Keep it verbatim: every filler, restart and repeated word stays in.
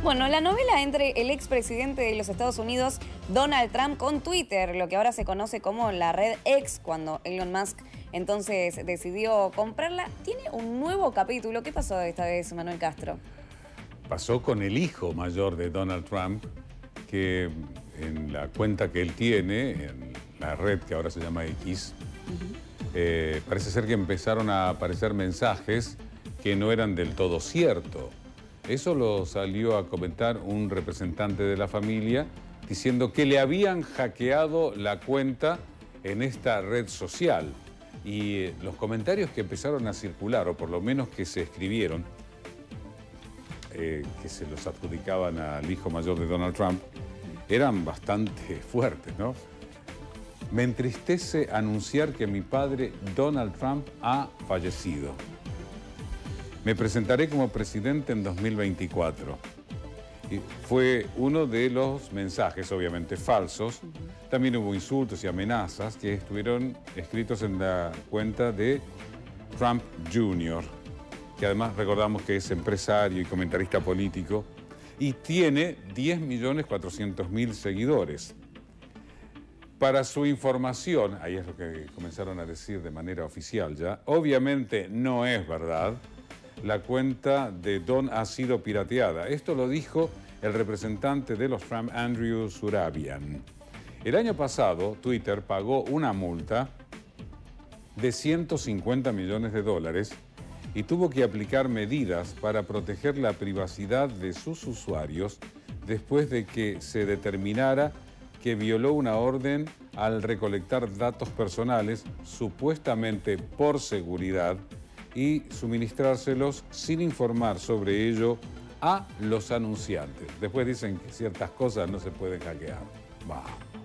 Bueno, la novela entre el expresidente de los Estados Unidos, Donald Trump, con Twitter, lo que ahora se conoce como la red X, cuando Elon Musk entonces decidió comprarla, tiene un nuevo capítulo. ¿Qué pasó esta vez, Manuel Castro? Pasó con el hijo mayor de Donald Trump, que en la cuenta que él tiene, en la red que ahora se llama X, uh-huh. eh, parece ser que empezaron a aparecer mensajes que no eran del todo cierto. Eso lo salió a comentar un representante de la familia diciendo que le habían hackeado la cuenta en esta red social. Y eh, los comentarios que empezaron a circular, o por lo menos que se escribieron, eh, que se los adjudicaban al hijo mayor de Donald Trump, eran bastante fuertes, ¿no? Me entristece anunciar que mi padre, Donald Trump, ha fallecido. Me presentaré como presidente en dos mil veinticuatro. Y fue uno de los mensajes, obviamente falsos. También hubo insultos y amenazas que estuvieron escritos en la cuenta de Trump junior, que además recordamos que es empresario y comentarista político, y tiene diez millones cuatrocientos mil seguidores. Para su información, ahí es lo que comenzaron a decir de manera oficial ya, obviamente no es verdad. La cuenta de Don ha sido pirateada. Esto lo dijo el representante de los Trump, Andrew Surabian. El año pasado, Twitter pagó una multa de ciento cincuenta millones de dólares y tuvo que aplicar medidas para proteger la privacidad de sus usuarios después de que se determinara que violó una orden al recolectar datos personales, supuestamente por seguridad, y suministrárselos sin informar sobre ello a los anunciantes. Después dicen que ciertas cosas no se pueden hackear. Bah.